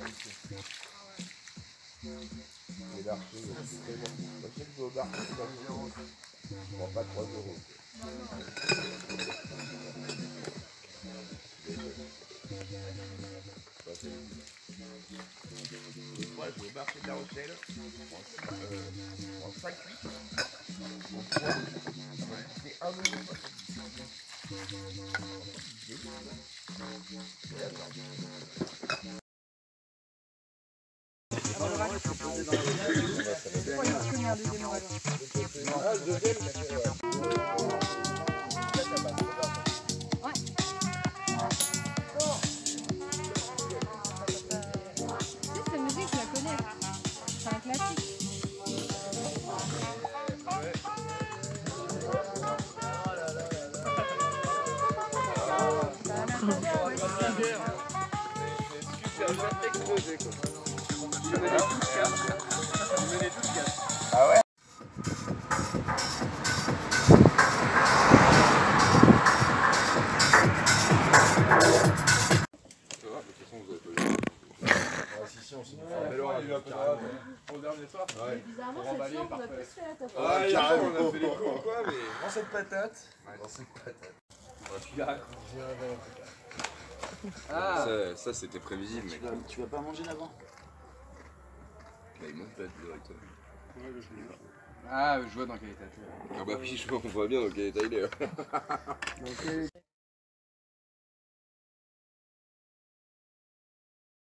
Et l'archer, c'est bon. Moi, je sais que je vais au bar, je prends pas 3 euros. Des fois, je vais au marché de La Rochelle, je prends 5 huîtres, en poids, c'est 1 euro. Cette musique, je la connais. C'est un classique. Ah ouais? Pour le dernier soir. Ouais. Bizarrement, cette soir, on a plus fait la tape. Ah, carrément, on a fait les coups quoi, mais. Dans cette patate. Dans cette patate. Ah, ça c'était prévisible, mec. Tu vas pas manger là-bas? Bah, il monte peut-être directement. Ah, je vois dans quel état tu es. Ah bah oui, je vois, on voit bien dans quel état il est.